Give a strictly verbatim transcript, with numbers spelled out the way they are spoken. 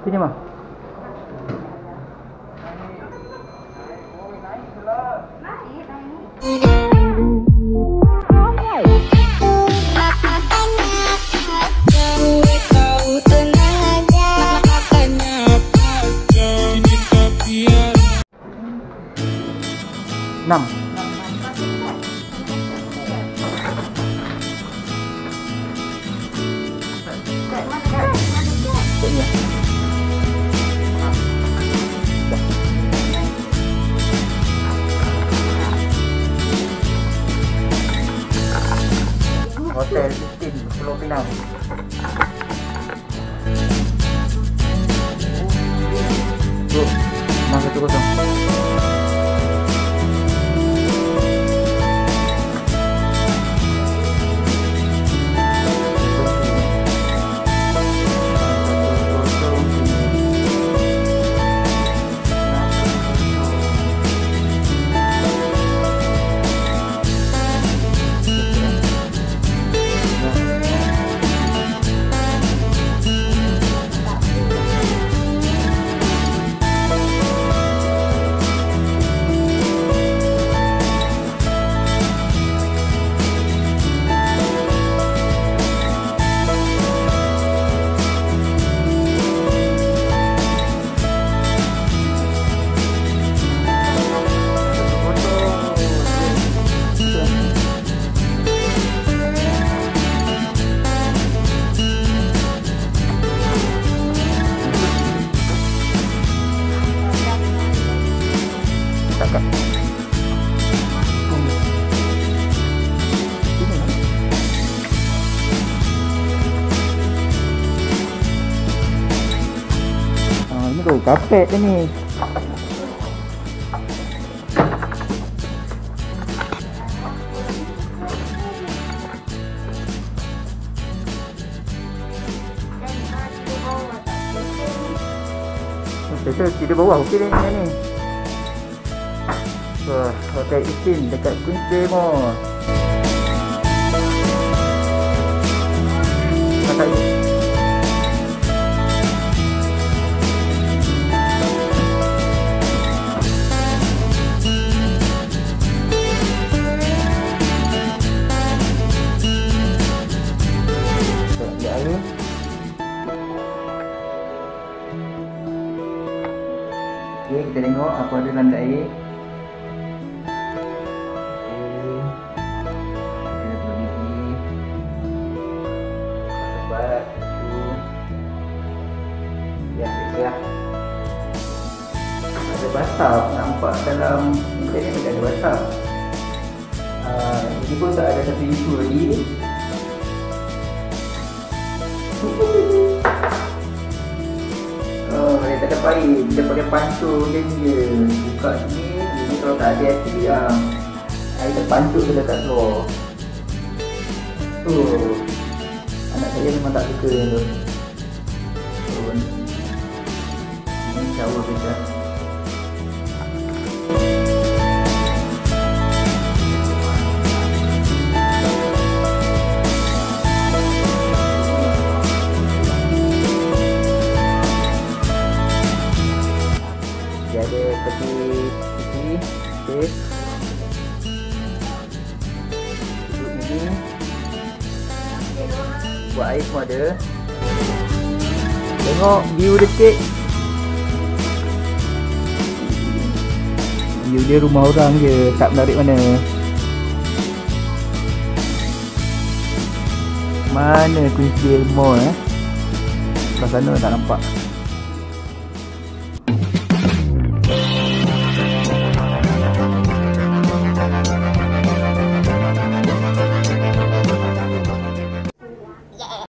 Sini mah. Enam. Hotel Sistine Pulau Pinang. Tuh, masa tu kosong. Tuh, kapet dia ni. Biasa tidur bawah okey ni ni. Wah, Hotel Sistine dekat Queen's Bay Mall. Kata ni. Okay, kita tengok apa ada dalam air. Okay, kita pergi tempat tu. Ya, biasalah. Ada bathtub, nampak dalam internet ni ada bathtub. Uh, ini pun tak ada satu isu lagi. Oh, dia tak ada paip, dia pakai pancung dia je. Buka sini, ini kalau tak ada hati ah, air terpancung dia dekat luar. Tu, anak saya memang tak suka yang tu. Oh, ini shower kita. Dia ada peti peti safe duduk ni, buat air semua ada. Tengok view dekat, view dia rumah orang je, tak menarik mana. Mana Queen's Bay Mall eh, kat sana tak nampak.